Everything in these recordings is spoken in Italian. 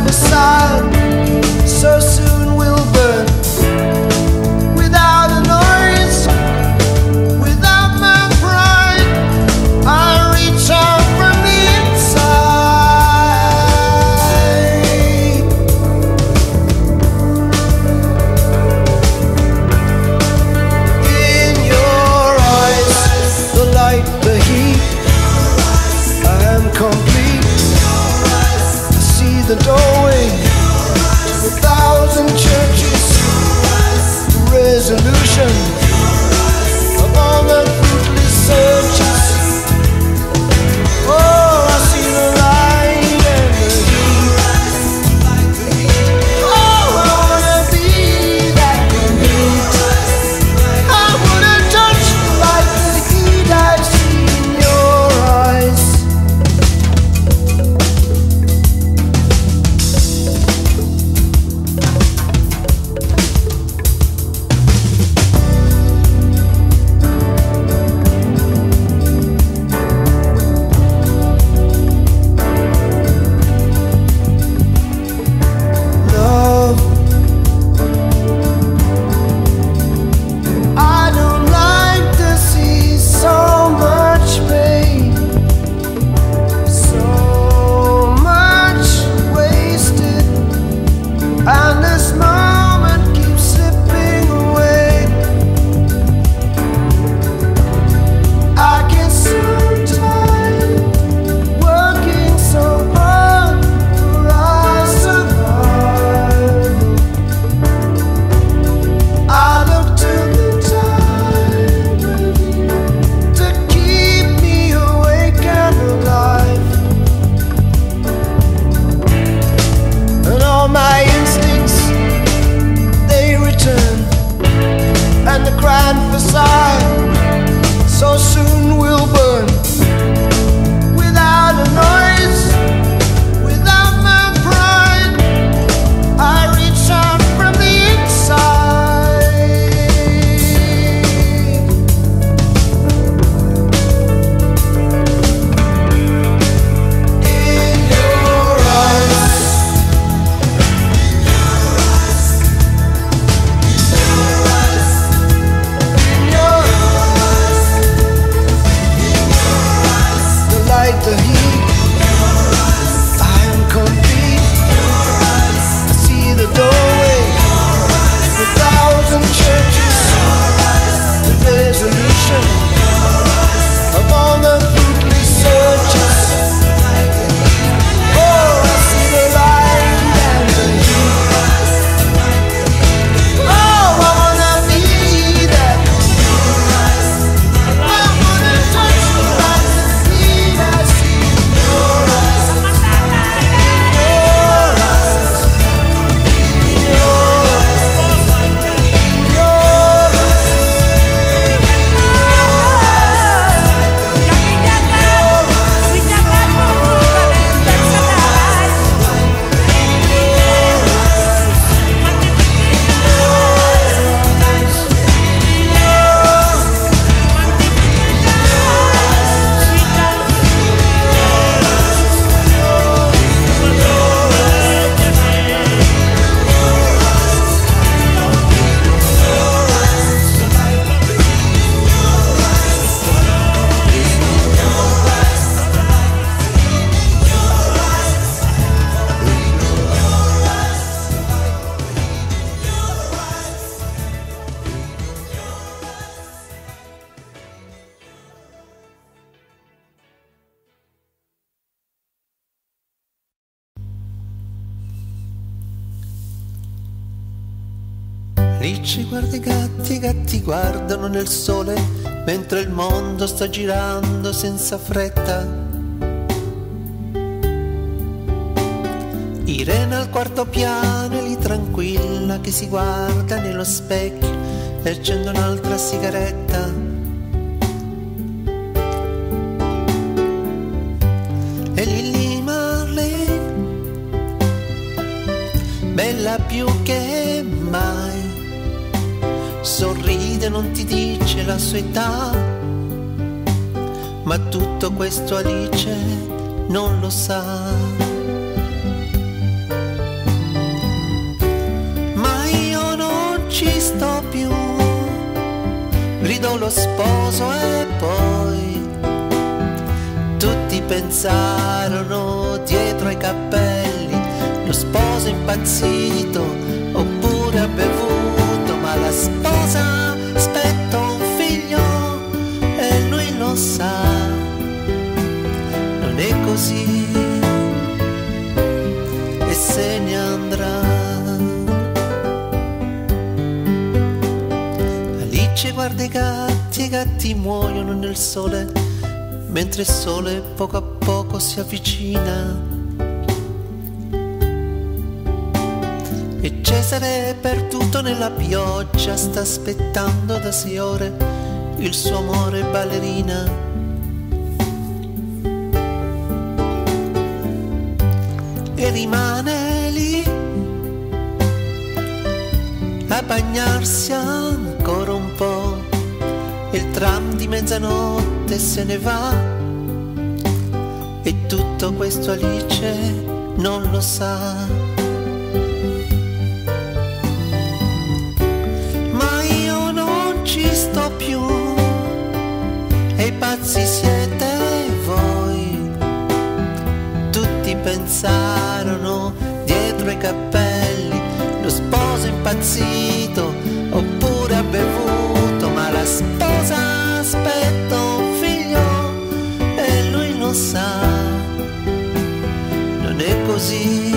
facade so soon will burn. Without a noise, without my pride, I reach out from the inside. In your eyes, the light, the heat, I am complete. I see the doorway to 1,000 churches, the resolution of all the fruitless searches. Oh, I see the light and the heat. Oh, I wanna be that complete. I wanna touch the light, the heat I see in your eyes. Love, I don't like to see so much pain, so much wasted, and this moment keeps slipping away. I get so tired working so hard for our survival. I look to the tide with you to keep me awake and alive. And all my instincts, they return, and the grand facade so soon will burn. Without a noise, without my pride, I reach out from the inside. In your eyes, in your eyes, the light, the heat, I am complete. I see the doorway to 1,000 churches, the resolution of all the fruitless searches. Oh, I see the light and the heat. Oh, I wanna be that. I wanna touch the light, the heat I see in your eyes. Your eyes, your Lì ci guarda i gatti guardano nel sole, mentre il mondo sta girando senza fretta. Irene al quarto piano è lì tranquilla che si guarda nello specchio e accende un'altra sigaretta. E lì Marlene, bella più che mai, sorride, non ti dice la sua età, ma tutto questo Alice non lo sa. gridò lo sposo e poi tutti pensarono dietro ai cappelli, lo sposo impazzito oppure ha bevuto, ma la sposa aspetta un figlio e lui lo sa, non è così e se ne andrà. Alice guarda i gatti muoiono nel sole, mentre il sole poco a poco si avvicina. E Cesare perduto nella pioggia sta aspettando da 6 ore il suo amore ballerina. E rimane lì a bagnarsi ancora un po'. Il tram di mezzanotte se ne va e tutto questo Alice non lo sa. Ma io non ci sto più e i pazzi siete voi. Tutti pensarono dietro ai cappelli, lo sposo impazzito oppure ha bevuto, ma la sposa aspetta un figlio e lui lo sa, non è così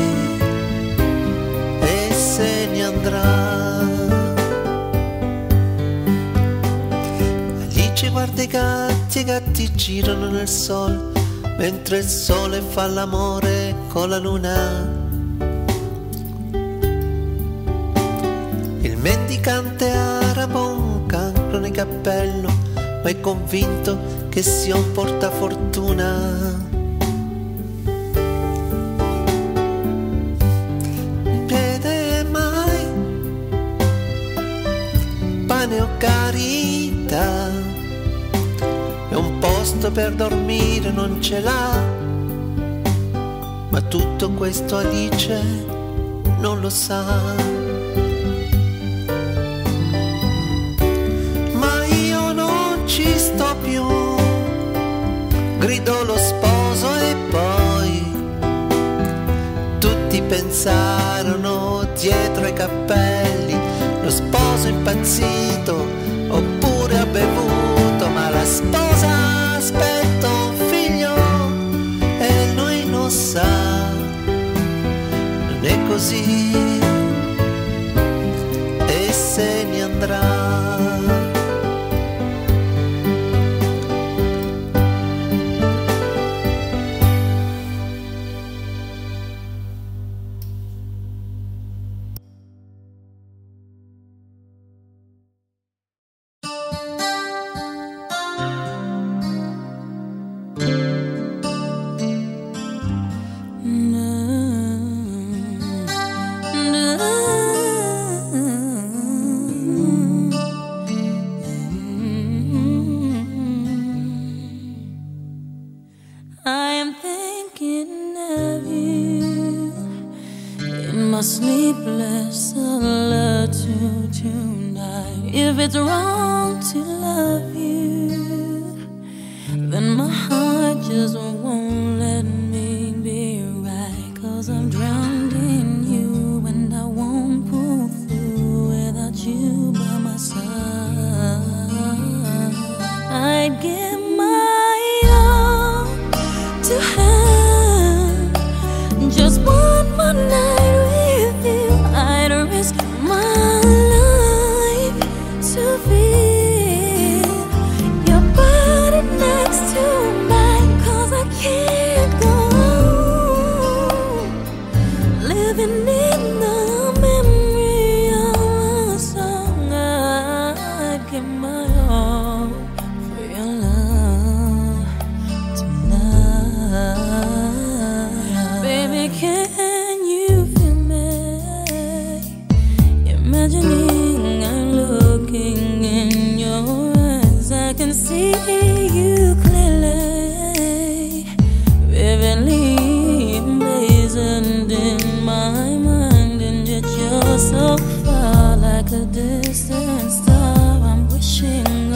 e se ne andrà. Alice guarda i gatti girano nel sole, mentre il sole fa l'amore con la luna. Il mendicante arabo un cancro nel cappello, ma è convinto che sia un portafortuna. Non vede mai pane o carità, e un posto per dormire non ce l'ha, ma tutto questo Alice non lo sa. Ci sto più, gridò lo sposo e poi tutti pensarono dietro ai cappelli, lo sposo impazzito oppure ha bevuto, ma la sposa aspetta un figlio e lui lo sa, non è così e se ne andrà. Sleepless solitude tonight. If it's wrong to love you, then my heart just won't let me be right. 'Cause I'm drowned in you and I won't pull through without you by my side. I'd give my all to have just one more night. My life to feel your body next to mine. 'Cause I can't go on living in the memory of a song. I'd give my all for your love tonight. Baby, can you feel me? Imagining I'm looking in your eyes, I can see you clearly, vividly emblazoned in my mind. And yet you're so far, like a distant star. I'm wishing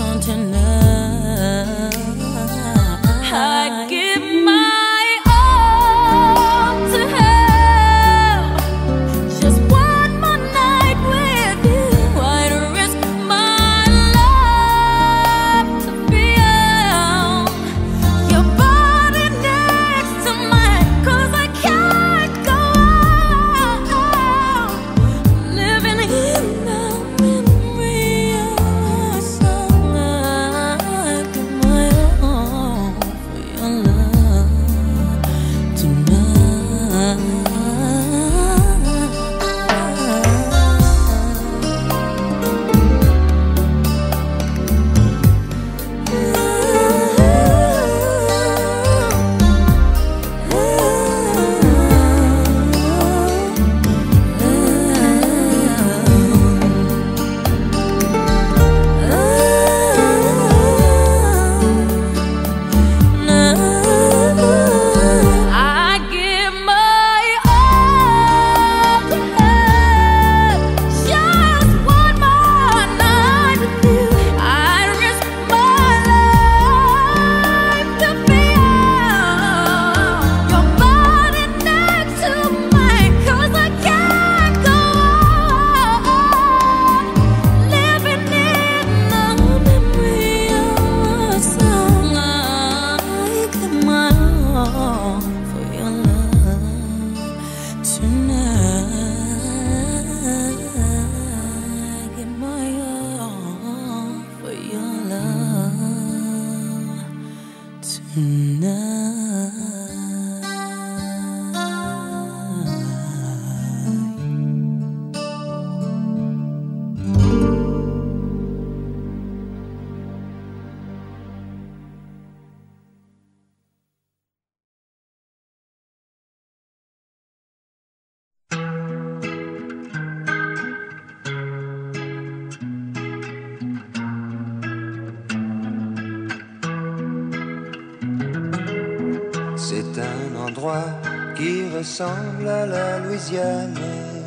C'est un endroit qui ressemble à la Louisiane,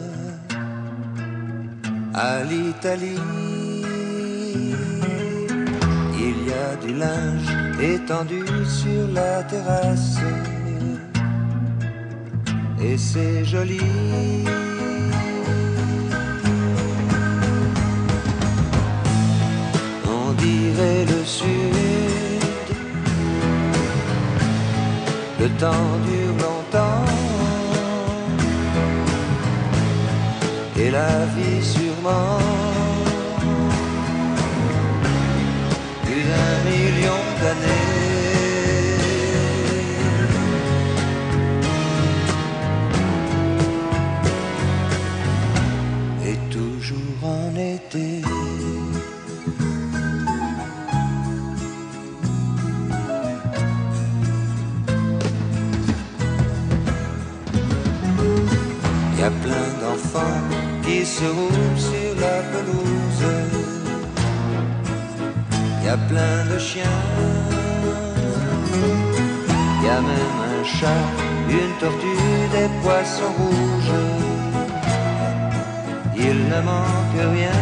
à l'Italie. Il y a du linge étendu sur la terrasse, et c'est joli. On dirait le sud, le temps dure longtemps, et la vie sûrement plus d'un million d'années. Et toujours en été. Y a plein d'enfants qui se roulent sur la pelouse. Y a plein de chiens. Y a même un chat, une tortue, des poissons rouges. Il ne manque rien.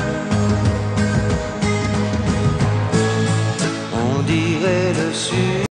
On dirait le sud.